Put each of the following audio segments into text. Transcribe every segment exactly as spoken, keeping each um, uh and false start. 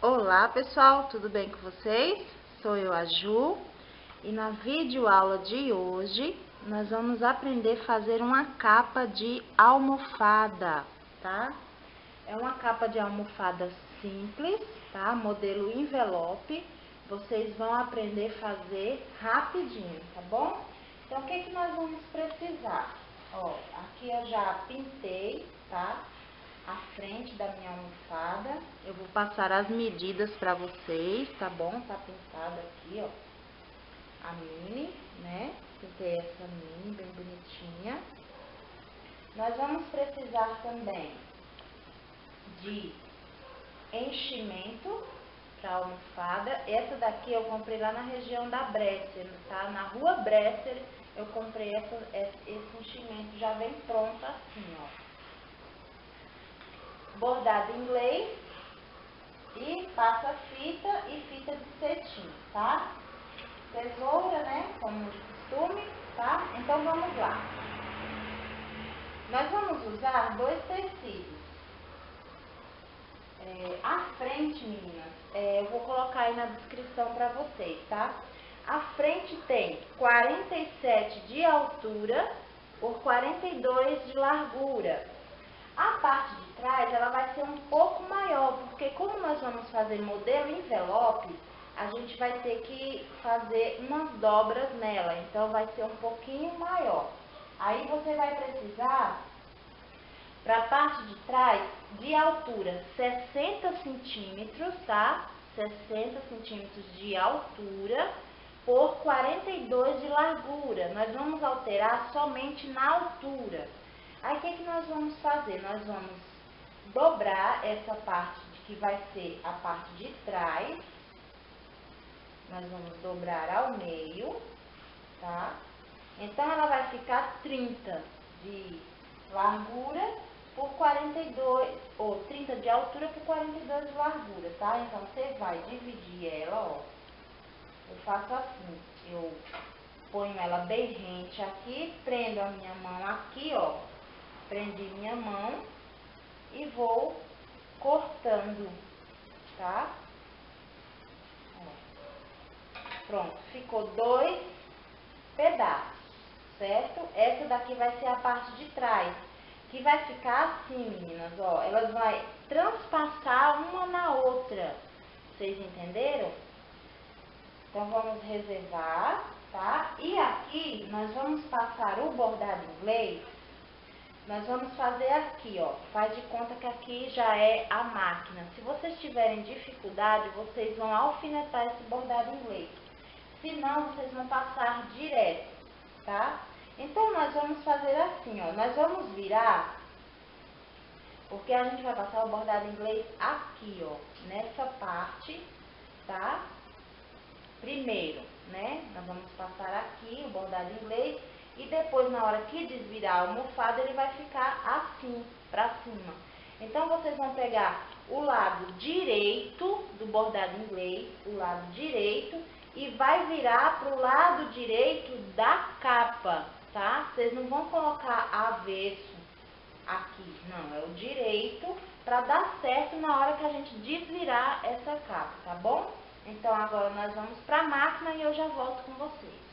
Olá pessoal, tudo bem com vocês? Sou eu, a Ju, e na videoaula de hoje nós vamos aprender a fazer uma capa de almofada, tá? É uma capa de almofada simples, tá? Modelo envelope. Vocês vão aprender a fazer rapidinho, tá bom? Então, o que que nós vamos precisar? Ó, aqui eu já pintei, tá? A frente da minha almofada. Eu vou passar as medidas para vocês, tá bom? Tá pintado aqui, ó, a mini, né? Pintei essa mini bem bonitinha. Nós vamos precisar também de enchimento para almofada. Essa daqui eu comprei lá na região da Bresser, tá? Na rua Bresser eu comprei essa, esse enchimento, já vem pronto assim, ó. Bordado inglês e passa-fita e fita de cetim, tá? Tesoura, né? Como de costume, tá? Então vamos lá. Nós vamos usar dois tecidos. É, a frente, meninas, é, eu vou colocar aí na descrição para vocês, tá? A frente tem quarenta e sete de altura por quarenta e dois de largura. A parte de trás, ela vai ser um pouco maior, porque como nós vamos fazer modelo envelope, a gente vai ter que fazer umas dobras nela, então vai ser um pouquinho maior. Aí você vai precisar, para a parte de trás, de altura sessenta centímetros, tá? sessenta centímetros de altura por quarenta e dois de largura. Nós vamos alterar somente na altura. Aí, o que que nós vamos fazer? Nós vamos dobrar essa parte que vai ser a parte de trás. Nós vamos dobrar ao meio, tá? Então, ela vai ficar trinta de largura por quarenta e dois, ou trinta de altura por quarenta e dois de largura, tá? Então, você vai dividir ela, ó. Eu faço assim, eu ponho ela bem rente aqui, prendo a minha mão aqui, ó. Prendi minha mão e vou cortando, tá? Ó. Pronto, ficou dois pedaços, certo? Essa daqui vai ser a parte de trás, que vai ficar assim, meninas, ó. Elas vão transpassar uma na outra, vocês entenderam? Então, vamos reservar, tá? E aqui, nós vamos passar o bordado inglês. Nós vamos fazer aqui, ó, faz de conta que aqui já é a máquina. Se vocês tiverem dificuldade, vocês vão alfinetar esse bordado inglês. Se não, vocês vão passar direto, tá? Então, nós vamos fazer assim, ó, nós vamos virar, porque a gente vai passar o bordado inglês aqui, ó, nessa parte, tá? Primeiro, né, nós vamos passar aqui o bordado inglês. E depois, na hora que desvirar a almofada, ele vai ficar assim, pra cima. Então, vocês vão pegar o lado direito do bordado inglês, o lado direito, e vai virar pro lado direito da capa, tá? Vocês não vão colocar avesso aqui, não, é o direito, pra dar certo na hora que a gente desvirar essa capa, tá bom? Então, agora nós vamos pra máquina e eu já volto com vocês.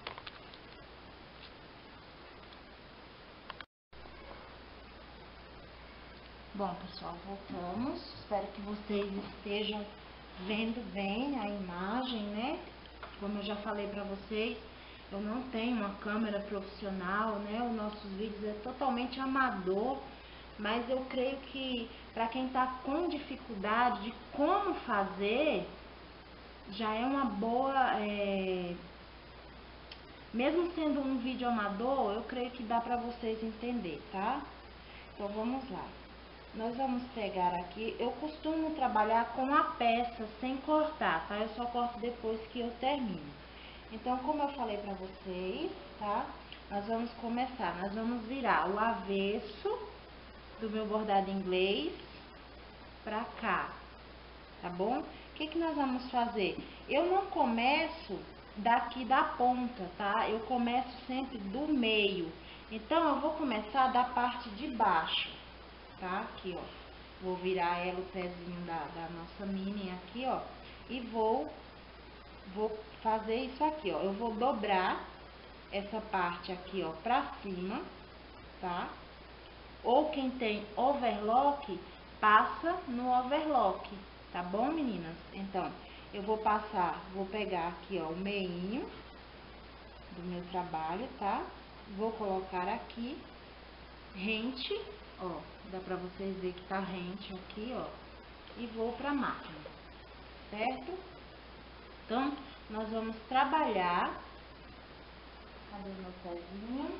Bom, pessoal, voltamos. Espero que vocês estejam vendo bem a imagem, né? Como eu já falei pra vocês, eu não tenho uma câmera profissional, né? Os nossos vídeos é totalmente amador, mas eu creio que para quem tá com dificuldade de como fazer, já é uma boa... É... Mesmo sendo um vídeo amador, eu creio que dá pra vocês entender, tá? Então, vamos lá. Nós vamos pegar aqui, eu costumo trabalhar com a peça sem cortar, tá? Eu só corto depois que eu termino. Então, como eu falei pra vocês, tá? Nós vamos começar, nós vamos virar o avesso do meu bordado inglês pra cá, tá bom? O que que nós vamos fazer? Eu não começo daqui da ponta, tá? Eu começo sempre do meio. Então, eu vou começar da parte de baixo. Tá? Aqui, ó. Vou virar ela, o pezinho da, da nossa mini aqui, ó. E vou, vou fazer isso aqui, ó. Eu vou dobrar essa parte aqui, ó, pra cima, tá? Ou quem tem overlock, passa no overlock, tá bom, meninas? Então, eu vou passar, vou pegar aqui, ó, o meinho do meu trabalho, tá? Vou colocar aqui, rente, ó, dá pra vocês verem que tá rente aqui, ó, e vou pra máquina, certo? Então, nós vamos trabalhar, cadê meu pezinho?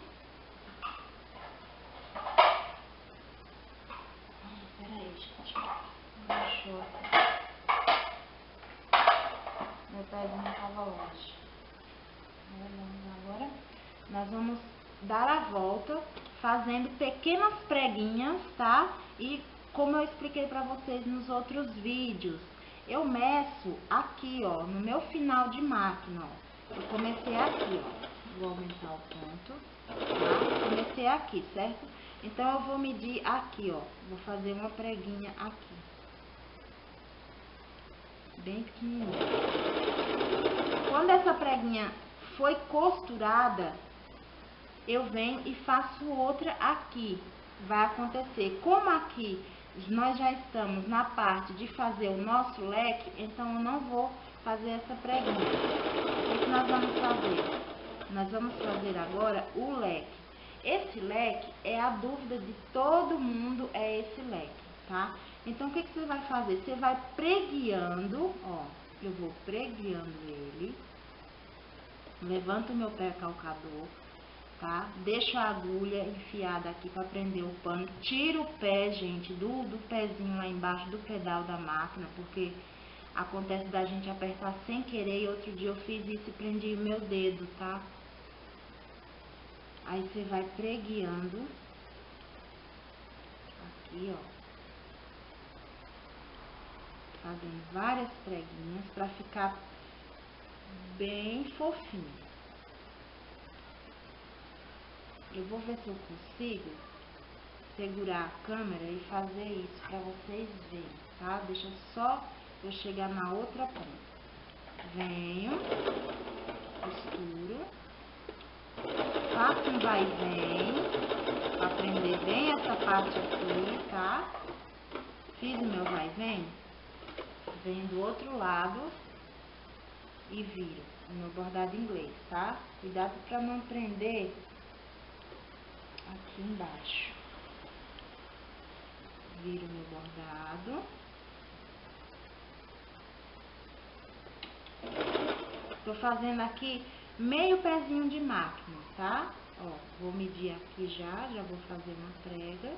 Ai, peraí, gente, deixou aqui, meu pezinho tava longe. Agora, nós vamos dar a volta fazendo pequenas preguinhas, tá? E como eu expliquei pra vocês nos outros vídeos, eu meço aqui, ó, no meu final de máquina, ó. Eu comecei aqui, ó. Vou aumentar o ponto, tá? Comecei aqui, certo? Então, eu vou medir aqui, ó. Vou fazer uma preguinha aqui. Bem pequenininha. Quando essa preguinha foi costurada, eu venho e faço outra aqui. Vai acontecer, como aqui nós já estamos na parte de fazer o nosso leque, então eu não vou fazer essa preguinha. O que nós vamos fazer? Nós vamos fazer agora o leque. Esse leque é a dúvida de todo mundo, é esse leque, tá? Então, o que, que você vai fazer? Você vai preguiando, ó, eu vou preguiando ele. Levanto o meu pé calcador, tá? Deixo a agulha enfiada aqui para prender o pano. Tiro o pé, gente, do, do pezinho lá embaixo do pedal da máquina, porque acontece da gente apertar sem querer. E outro dia eu fiz isso e prendi o meu dedo, tá? Aí você vai preguiando aqui, ó. Fazendo várias preguinhas para ficar bem fofinho. Eu vou ver se eu consigo segurar a câmera e fazer isso para vocês verem, tá? Deixa só eu chegar na outra ponta. Venho, costuro, faço um vai e vem, para prender bem essa parte aqui, tá? Fiz o meu vai e vem, venho do outro lado e viro o meu bordado inglês, tá? Cuidado para não prender aqui embaixo. Viro meu bordado. Tô fazendo aqui meio pezinho de máquina, tá? Ó, vou medir aqui já, já vou fazer uma prega.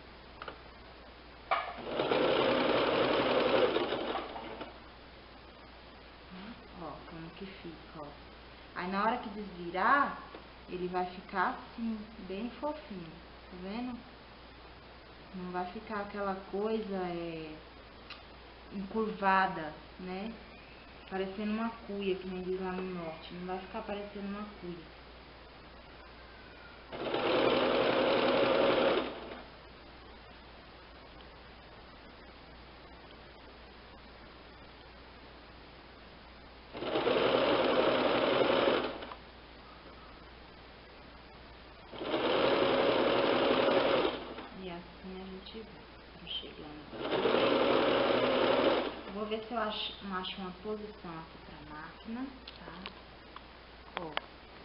Ó, como que fica, ó. Aí na hora que desvirar, ele vai ficar assim, bem fofinho, tá vendo? Não vai ficar aquela coisa é, encurvada, né? Parecendo uma cuia, que nem diz lá no norte. Não vai ficar parecendo uma cuia. Vou ver se eu acho, acho uma posição aqui pra máquina, tá? Ó.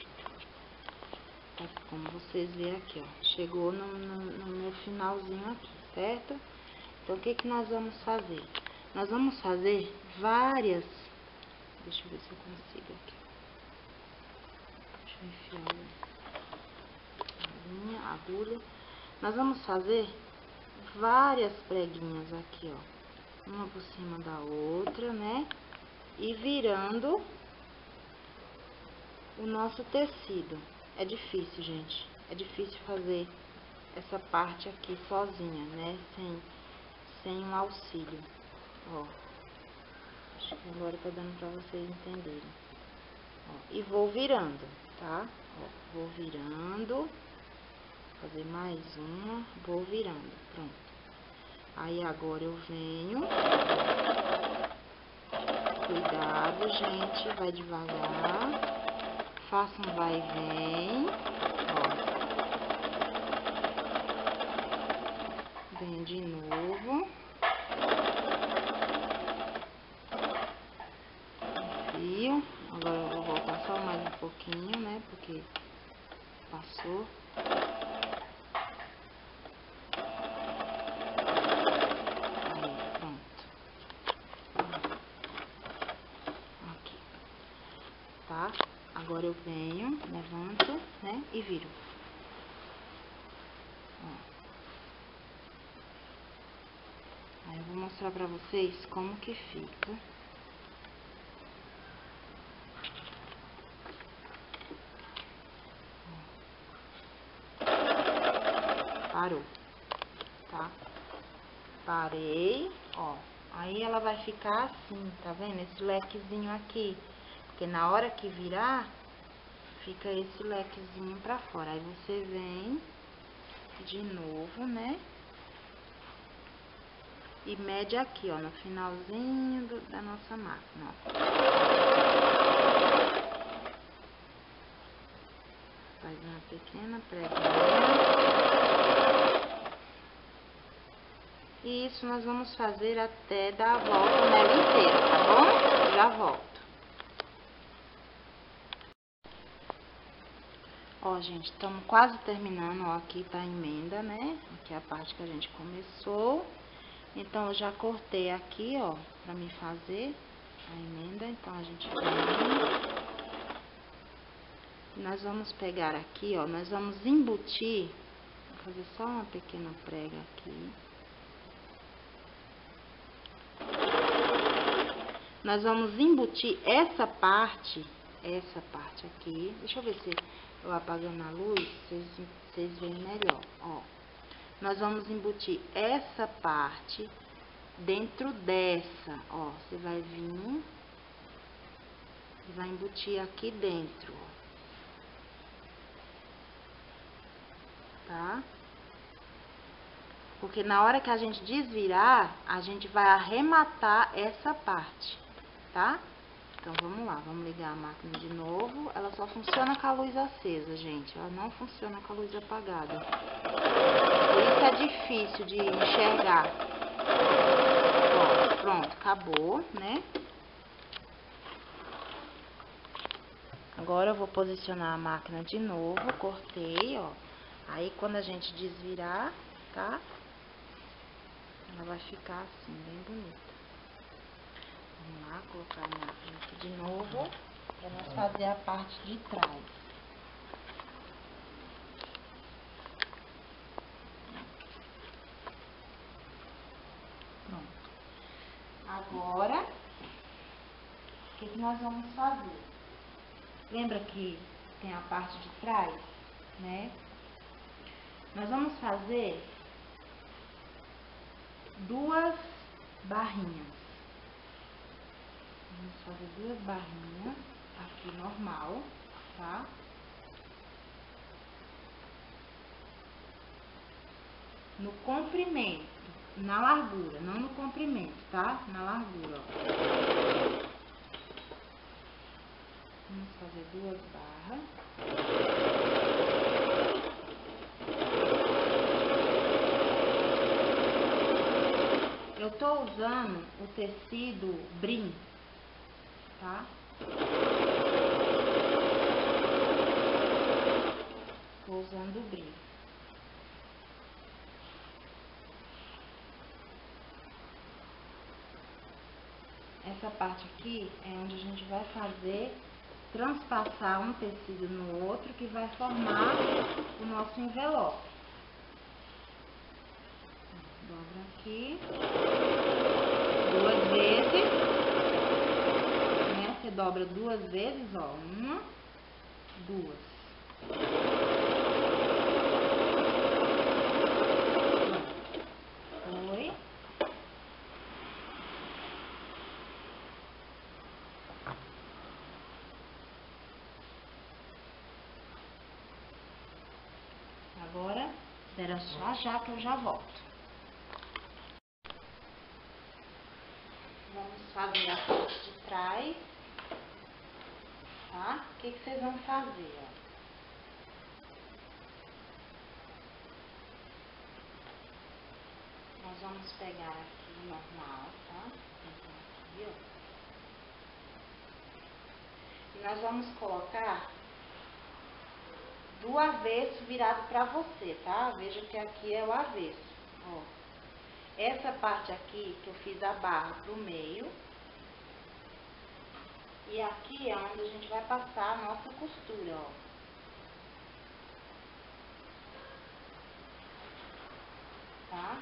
Como vocês veem aqui, ó. Chegou no, no, no meu finalzinho aqui, certo? Então, o que que nós vamos fazer? Nós vamos fazer várias... Deixa eu ver se eu consigo aqui. Deixa eu enfiar a linha, a agulha. Nós vamos fazer várias preguinhas aqui, ó. Uma por cima da outra, né? E virando o nosso tecido. É difícil, gente. É difícil fazer essa parte aqui sozinha, né? Sem, sem um auxílio. Ó. Acho que agora tá dando pra vocês entenderem. Ó, e vou virando, tá? Ó, vou virando. Fazer mais uma. Vou virando. Pronto. Aí agora eu venho. Cuidado, gente, vai devagar. Faça um vai e vem. Ó. Venho de novo. Fio. Agora eu vou voltar só mais um pouquinho, né? Porque passou. Tá? Agora eu venho, levanto, né, e viro. Ó. Aí eu vou mostrar pra vocês como que fica. Ó. Parou, tá? Parei, ó. Aí ela vai ficar assim, tá vendo? Esse lequezinho aqui. Porque na hora que virar, fica esse lequezinho pra fora. Aí você vem de novo, né? E mede aqui, ó, no finalzinho do, da nossa máquina, ó. Faz uma pequena preguinha. E isso nós vamos fazer até dar a volta nela inteira, tá bom? Já volto. Ó, gente, estamos quase terminando, ó, aqui tá a emenda, né? Aqui é a parte que a gente começou. Então, eu já cortei aqui, ó, pra me fazer a emenda. Então, a gente vem. Nós vamos pegar aqui, ó, nós vamos embutir. Vou fazer só uma pequena prega aqui. Nós vamos embutir essa parte, essa parte aqui. Deixa eu ver se eu apagando a luz, vocês, vocês veem melhor, ó. Nós vamos embutir essa parte dentro dessa, ó. Você vai vir e vai embutir aqui dentro, ó. Tá? Porque na hora que a gente desvirar, a gente vai arrematar essa parte, tá? Então, vamos lá, vamos ligar a máquina de novo. Ela só funciona com a luz acesa, gente. Ela não funciona com a luz apagada. Por isso é difícil de enxergar. Ó, pronto, acabou, né? Agora eu vou posicionar a máquina de novo. Cortei, ó. Aí, quando a gente desvirar, tá? Ela vai ficar assim, bem bonita. Vamos lá, colocar a máquina aqui de novo, para nós fazer a parte de trás. Pronto. Agora, o que, que nós vamos fazer? Lembra que tem a parte de trás, né? Nós vamos fazer duas barrinhas. Vamos fazer duas barrinhas aqui normal, tá? No comprimento, na largura, não no comprimento, tá? Na largura, ó. Vamos fazer duas barras. Eu tô usando o tecido brim, tá? Tô usando o brim. Essa parte aqui é onde a gente vai fazer, transpassar um tecido no outro, que vai formar o nosso envelope. Dobra aqui, duas vezes, né? Você dobra duas vezes, ó, uma, duas. Foi. Agora, espera só já que eu já volto. vamos fazer a parte de trás, tá? O que que vocês vão fazer, ó? Nós vamos pegar aqui normal, tá? Então, aqui, ó. E nós vamos colocar do avesso virado pra você, tá? Veja que aqui é o avesso, ó. Essa parte aqui que eu fiz a barra pro meio. E aqui é onde a gente vai passar a nossa costura, ó. Tá?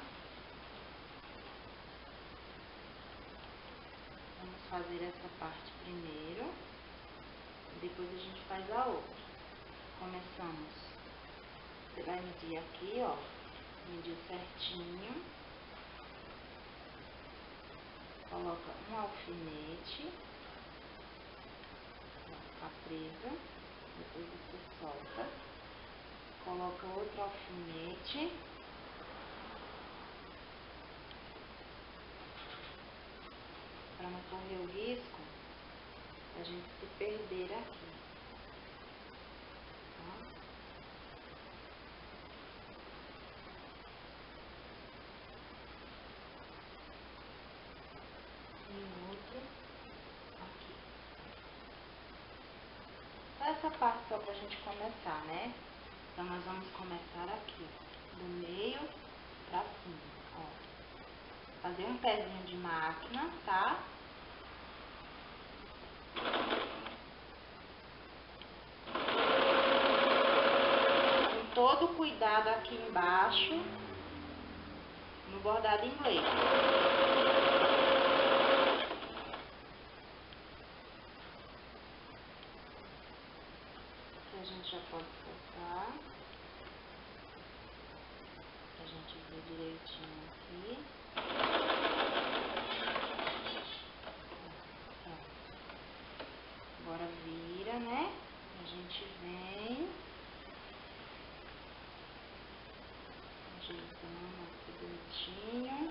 Vamos fazer essa parte primeiro. E depois a gente faz a outra. Começamos. Você vai medir aqui, ó. Mediu certinho. Coloca um alfinete. Tá presa. Depois você solta. Coloca outro alfinete. Para não correr o risco a gente se perder aqui. Tá? E outro aqui. Só essa parte só pra gente começar, né? Então, nós vamos começar aqui, ó, do meio pra cima, ó. Fazer um pezinho de máquina, tá? Com todo cuidado aqui embaixo, no bordado inglês. Aqui a gente já pode soltar. Pra gente ver direitinho aqui. Agora vira, né? A gente vem ajeitando aqui bonitinho.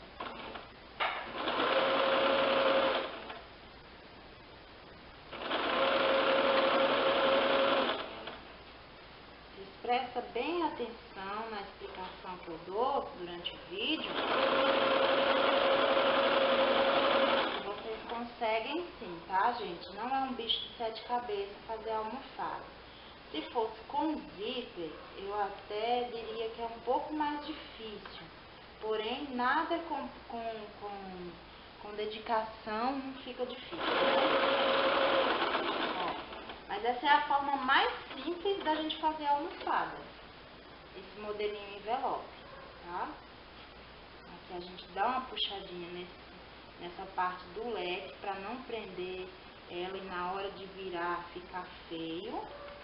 Presta bem atenção na explicação que eu dou durante o vídeo. Vocês conseguem sim, tá, gente? Não é um bicho de sete cabeças fazer a almofada. Se fosse com zíper, eu até diria que é um pouco mais difícil. Porém, nada com, com, com, com dedicação não fica difícil, né? Ó. Mas essa é a forma mais simples da gente fazer a almofada. Esse modelinho envelope, tá? Aqui a gente dá uma puxadinha nesse, nessa parte do leque para não prender ela e na hora de virar ficar feio.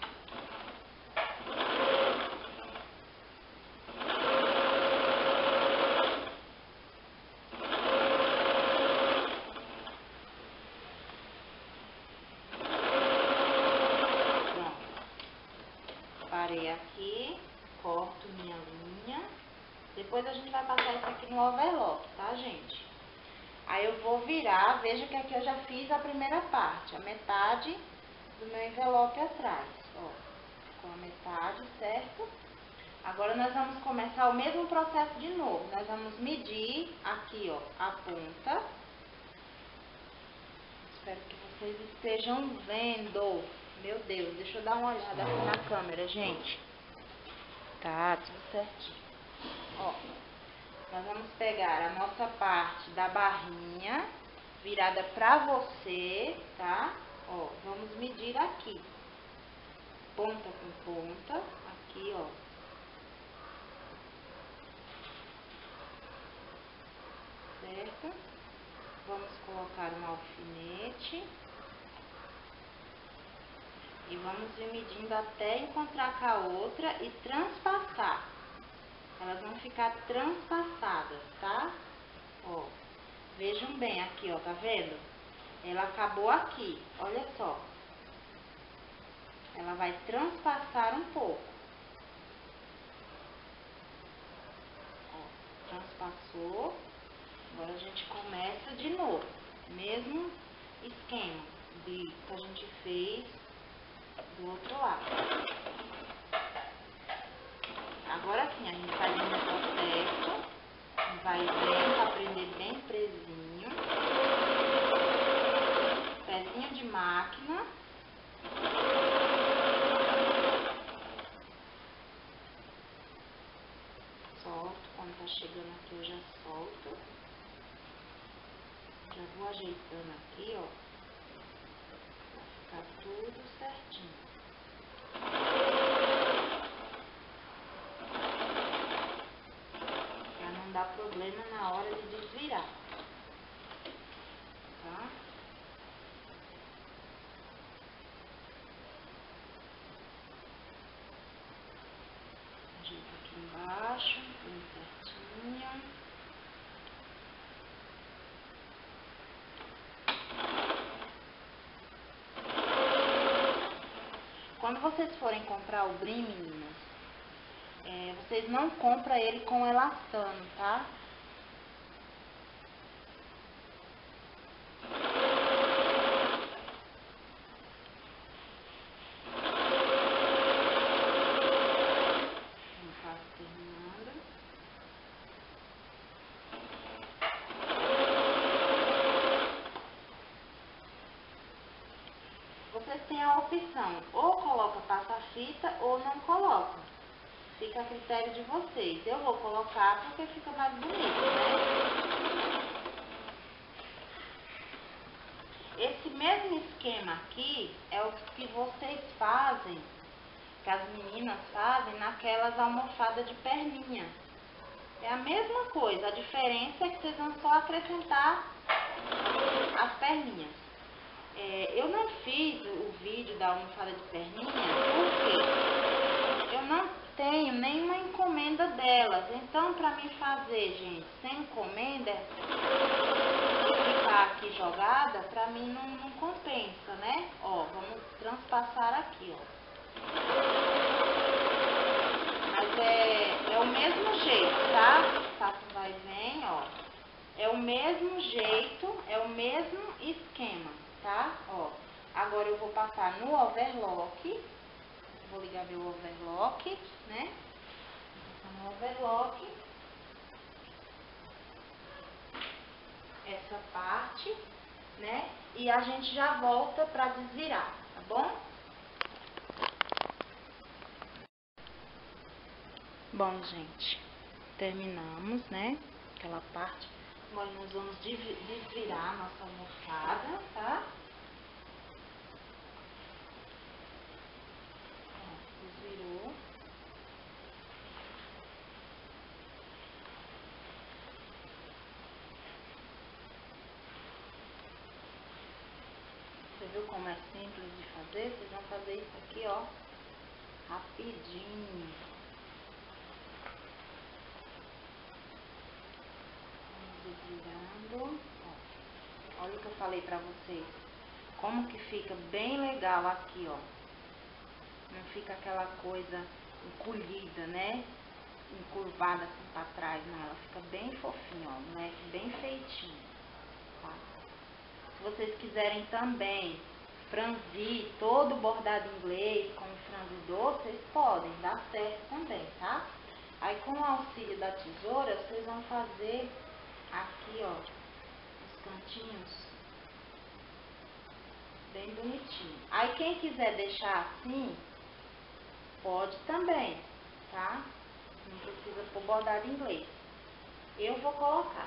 Parei aqui, corto minha linha. Depois a gente vai passar isso aqui no overlock, tá, gente? Aí eu vou virar, veja que aqui eu já fiz a primeira parte, a metade do meu envelope atrás, ó. Com a metade, certo? Agora nós vamos começar o mesmo processo de novo. Nós vamos medir aqui, ó, a ponta. Espero que vocês estejam vendo. Meu Deus, deixa eu dar uma olhada aqui na câmera, gente. Tá, tudo certinho. Ó, nós vamos pegar a nossa parte da barrinha virada pra você, tá? Ó, vamos medir aqui. Ponta com ponta, aqui, ó. Certo? Vamos colocar um alfinete. E vamos ir medindo até encontrar com a outra e transpassar. Elas vão ficar transpassadas, tá? Ó, vejam bem aqui, ó, tá vendo? Ela acabou aqui, olha só. Ela vai transpassar um pouco. Ó, transpassou. Agora a gente começa de novo. Mesmo esquema de que a gente fez do outro lado. Agora sim, a gente faz um processo, vai vendo, aprender bem presinho, pezinho de máquina. Solto, quando tá chegando aqui eu já solto. Já vou ajeitando aqui, ó, pra ficar tudo certinho. Pra não dar problema na hora de desvirar, tá? Ajeito aqui embaixo, bem certinho. Quando vocês forem comprar o brim, meninas, é, vocês não compram ele com elastano, tá? Vamos quase terminando. Vocês têm a opção, ou coloca passa-fita ou não coloca. Fica a critério de vocês. Eu vou colocar porque fica mais bonito, né? Esse mesmo esquema aqui é o que vocês fazem, que as meninas fazem naquelas almofadas de perninha. É a mesma coisa, a diferença é que vocês vão só acrescentar as perninhas. É, eu não fiz o vídeo da almofada de perninha porque eu não tenho nenhuma encomenda delas. Então, para mim fazer, gente, sem encomenda, ficar aqui jogada, pra mim não, não compensa, né? Ó, vamos transpassar aqui, ó. Mas é, é o mesmo jeito, tá? Passa um vai e vem, ó. É o mesmo jeito, é o mesmo esquema, tá? Ó, agora eu vou passar no overlock. Vou ligar meu overlock, né? Vou passar no overlock. Essa parte, né? E a gente já volta pra desvirar, tá bom? Bom, gente, terminamos, né? Aquela parte. Agora nós vamos desvirar a nossa almofada, tá? Ó, desvirou. Você viu como é simples de fazer? Vocês vão fazer isso aqui, ó, rapidinho. Vamos desvirando. Ó, olha o que eu falei pra vocês. Como que fica bem legal aqui, ó. Não fica aquela coisa encolhida, né? Encurvada assim pra trás, não. Ela fica bem fofinha, ó. Moleque bem feitinho, tá? Se vocês quiserem também franzir todo o bordado inglês com franzidor, vocês podem, dá certo também, tá? Aí com o auxílio da tesoura, vocês vão fazer aqui, ó, os cantinhos bem bonitinho. Aí quem quiser deixar assim, pode também, tá? Não precisa pôr bordado inglês. Eu vou colocar,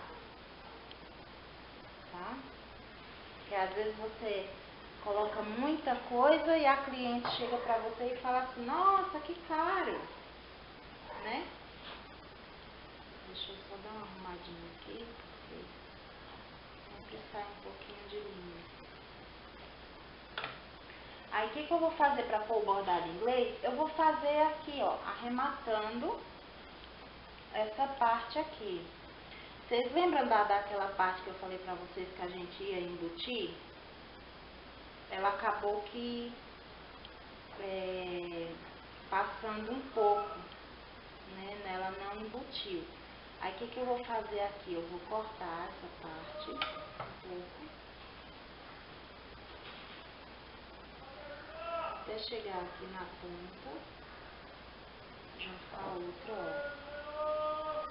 tá? Porque às vezes você coloca muita coisa e a cliente chega pra você e fala assim, nossa, que caro, né? Deixa eu só dar uma arrumadinha aqui, porque sempre sai um pouquinho de linha. Aí, o que que eu vou fazer pra pôr o bordado inglês? Eu vou fazer aqui, ó, arrematando essa parte aqui. Vocês lembram da, daquela parte que eu falei pra vocês que a gente ia embutir? Ela acabou que é, passando um pouco, né? Ela não embutiu. Aí, o que que eu vou fazer aqui? Eu vou cortar essa parte um pouco. até chegar aqui na ponta, junto com a outra, ó.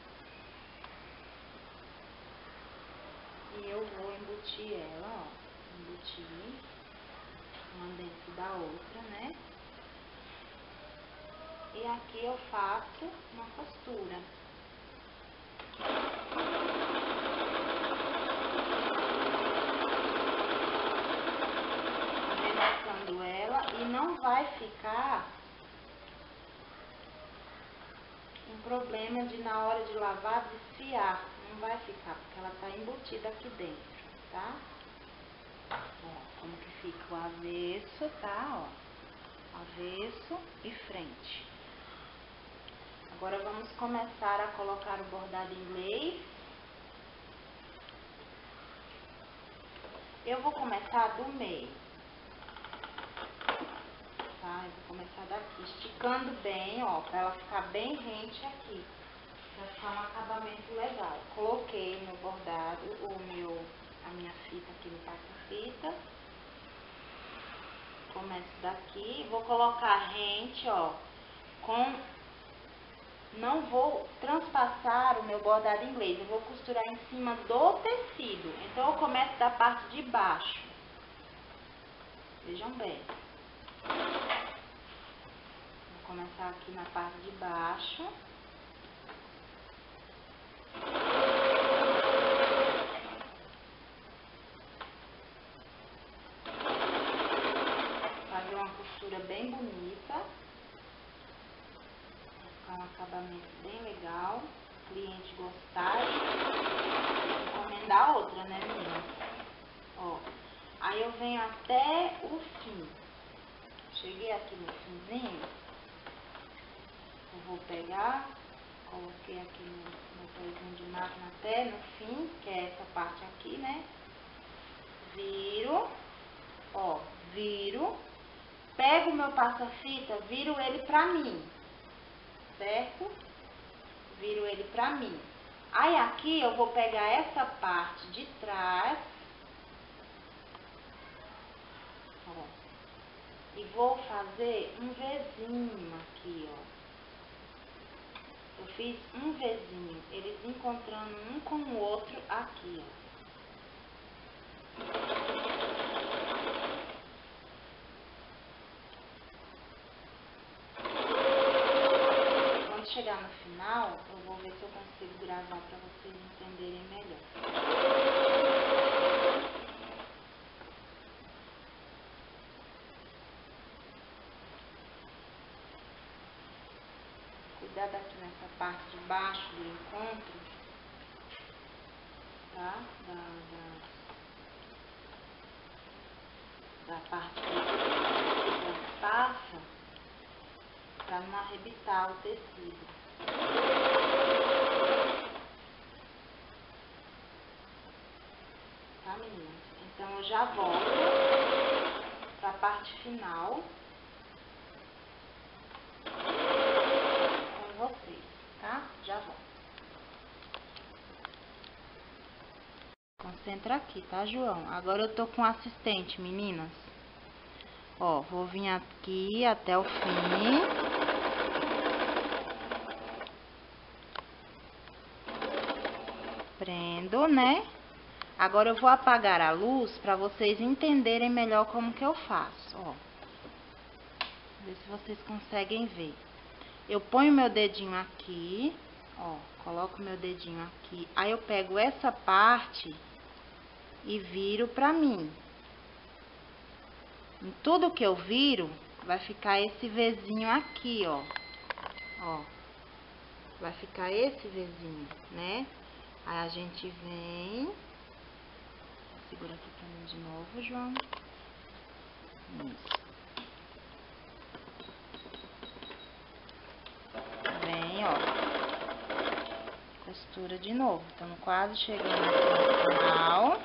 E eu vou embutir ela, ó, embutir uma dentro da outra, né? E aqui eu faço uma costura. Endereçando ela e não vai ficar um problema de na hora de lavar desfiar. Não vai ficar, porque ela tá embutida aqui dentro, tá? Ó, como que fica o avesso, tá? Ó, avesso e frente. Agora vamos começar a colocar o bordado inglês. Eu vou começar do meio, tá? Eu vou começar daqui, esticando bem, ó, pra ela ficar bem rente aqui, pra ficar um acabamento legal. Coloquei meu bordado, o meu, a minha fita aqui no passa-fita. Começo daqui, vou colocar rente, ó, com... Não vou transpassar o meu bordado inglês, eu vou costurar em cima do tecido. Então, eu começo da parte de baixo. Vejam bem. Vou começar aqui na parte de baixo. Fazer uma costura bem bonita. Um acabamento bem legal, cliente gostar, encomendar outra, né, meninas? Ó, aí eu venho até o fim. Cheguei aqui no finzinho, eu vou pegar, coloquei aqui no, no pezinho de máquina até no fim, que é essa parte aqui, né? Viro, ó, viro, pego o meu passa-fita, viro ele pra mim. Certo? Viro ele pra mim. Aí aqui eu vou pegar essa parte de trás, ó, e vou fazer um vezinho aqui, ó. Eu fiz um vezinho, eles encontrando um com o outro aqui, ó. Chegar no final, eu vou ver se eu consigo gravar para vocês entenderem melhor. Cuidado aqui nessa parte de baixo do encontro, tá? Da, da, da parte que passa, para não arrebitar o tecido. Tá, meninas? Então, eu já volto para a parte final com vocês, tá? Já volto. Concentra aqui, tá, João? Agora eu tô com o assistente, meninas. Ó, vou vir aqui até o fim. Prendo, né? Agora eu vou apagar a luz para vocês entenderem melhor como que eu faço, ó. Ver se vocês conseguem ver. Eu ponho meu dedinho aqui, ó, coloco meu dedinho aqui. Aí eu pego essa parte e viro pra mim. Em tudo que eu viro, vai ficar esse vezinho aqui, ó. Ó. Vai ficar esse vezinho, né? Aí a gente vem... Segura aqui pra mim de novo, João. Isso. Vem, ó. Costura de novo. Estamos quase chegando aqui no final.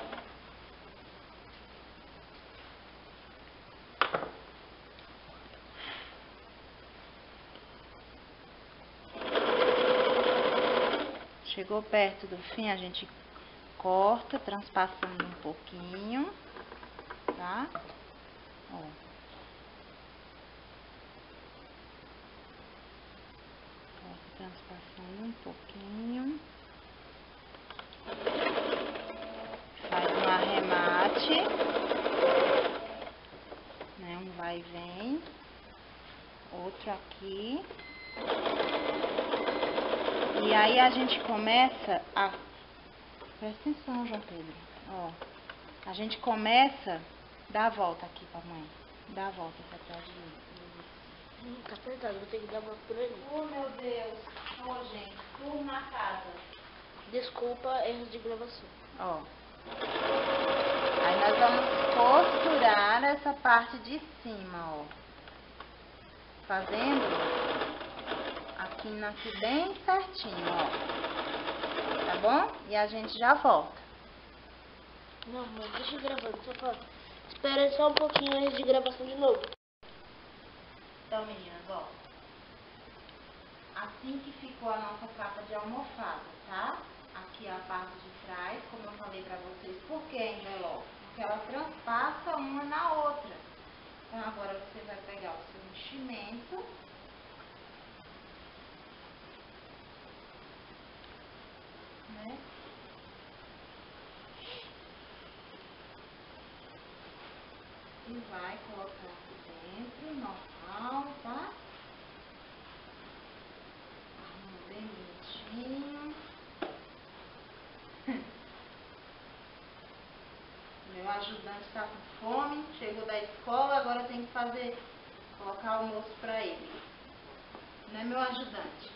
Chegou perto do fim, a gente corta, transpassando um pouquinho, tá? Ó. Transpassando um pouquinho. Faz um arremate, né? Um vai e vem. Outro aqui. E aí a gente começa a... Presta atenção, João Pedro. Ó, a gente começa... Dá a volta aqui pra mãe. Dá a volta pra trás de mim. Hum, tá apertado, vou ter que dar uma por ali. Oh, meu Deus. Ô, oh, gente, tudo na casa. Desculpa, erros de gravação. Ó. Aí nós vamos costurar essa parte de cima, ó. Fazendo aqui, aqui bem certinho, ó. Tá bom? E a gente já volta. Não, mãe, deixa eu gravando, só pra... Espera só um pouquinho antes de gravação de novo. Então, meninas, ó. Assim que ficou a nossa capa de almofada, tá? Aqui a parte de trás, como eu falei pra vocês. Por que envelope? Porque ela transpassa uma na outra. Então, agora você vai pegar o seu enchimento. Né? E vai colocar aqui dentro, normal, tá? Arruma bem bonitinho. Meu ajudante tá com fome, chegou da escola, agora tem que fazer, colocar almoço pra ele. Né, meu ajudante?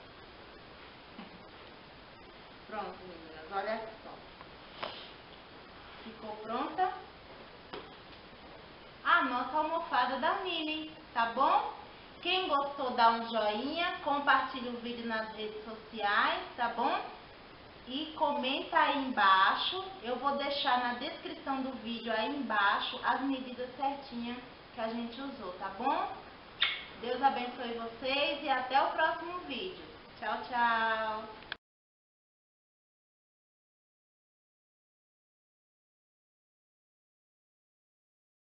Pronto, meninas, olha só. Ficou pronta? A nossa almofada da Mini, tá bom? Quem gostou, dá um joinha, compartilha o vídeo nas redes sociais, tá bom? E comenta aí embaixo, eu vou deixar na descrição do vídeo aí embaixo as medidas certinhas que a gente usou, tá bom? Deus abençoe vocês e até o próximo vídeo. Tchau, tchau!